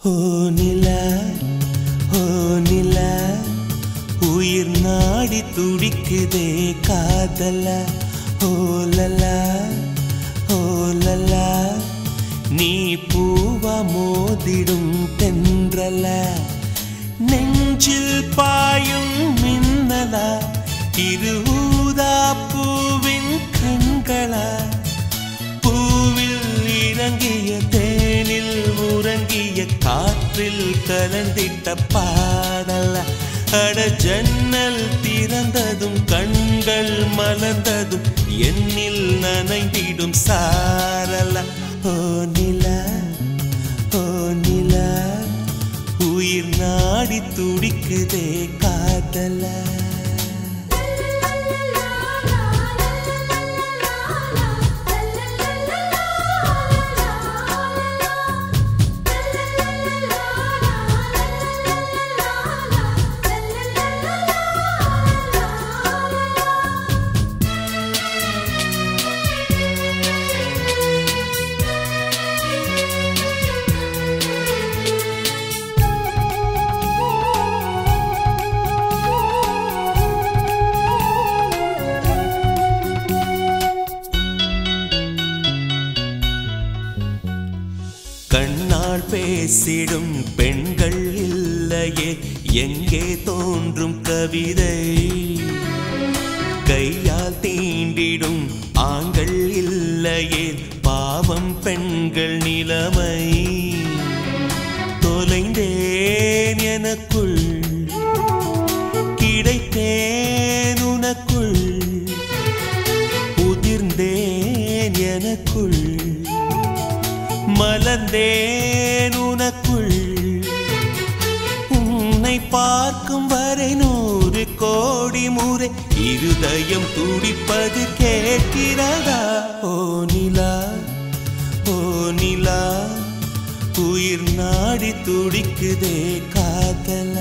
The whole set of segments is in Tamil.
நிலா உயிர் நாடி துடிக்குதே காதல ஓலலா ஓலலா நீ பூவா மோதிடும் தென்றல நெஞ்சில் பாயும் மின்னலா இருஊதா பூவின் கண்களா பூவில் இறங்கிய தேனில் உறங்கிய காற்றில் கலந்திட்ட பாடல அட ஜன்னல் திறந்ததும் கண்கள் மலர்ந்ததும் என்னில் நனைந்திடும் சாரல ஓ நிலா உயிர் நாடி துடிக்குதே காதல கண்ணால் பேசிடும் பெண்கள் இல்லையே எங்கே தோன்றும் கவிதை கையால் தீண்டிடும் ஆண்கள் இல்லையே பாவம் பெண்கள் நிலைமை தொலைந்தேன் எனக்குள் கிடைத்தேன் உனக்குள் உதிர்ந்தேன் எனக்குள் மலர்ந்தேன் உனக்குள் உன்னை பார்க்கும் வரை 100 கோடி முறை இருதயம் துடிப்பது கேட்கிறதா ஓ நிலா உயிர் நாடி துடிக்குதே காதல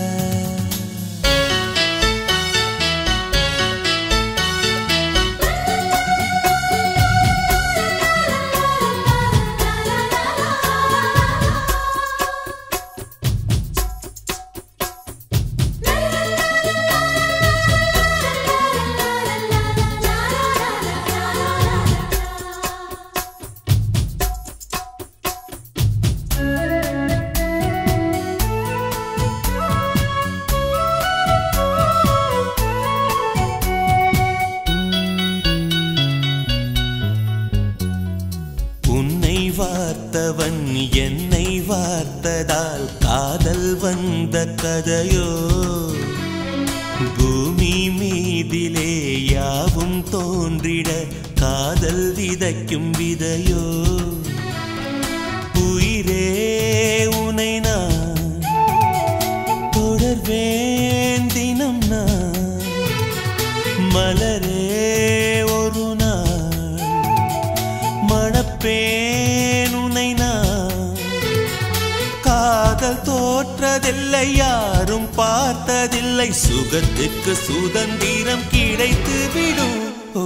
வார்த்தவன் என்னை வார்த்ததால் காதல் வந்த கதையோ பூமி மீதிலே யாவும் தோன்றிட காதல் விதைக்கும் விதையோ உயிரே உனை நான் தொடர்வேன் தினம் நான் மலரே ஒரு நாள் மணப்பேன் உனை நான் காதல் தோற்றதில்லை யாரும் பார்த்ததில்லை சுகத்துக்கு சுதந்திரம் கிடைத்து விடும் ஓ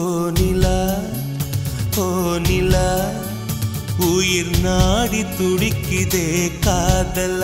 நிலா உயிர் நாடி துடிக்குதே காதல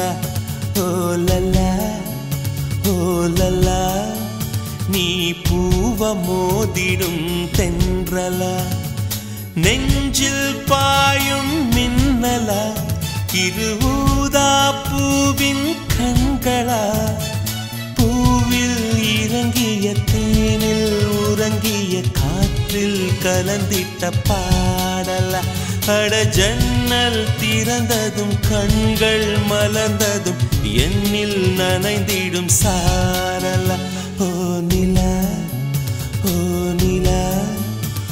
ஓலலா நீ பூவ மோதிடும் தென்றலா நெஞ்சில் பாயும் மின்னலா இருஊதா பூவின் கண்களா பூவில் இறங்கிய தேனில் உறங்கிய காற்றில் கலந்திட்ட பாடலா அட ஜன்னல் திறந்ததும் கண்கள் மலர்ந்ததும் என்னில் நனைந்திடும் சாரலா ஓ நிலா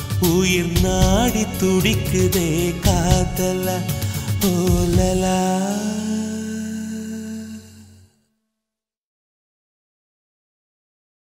உயிர் நாடி துடிக்குதே காதல ஓலலா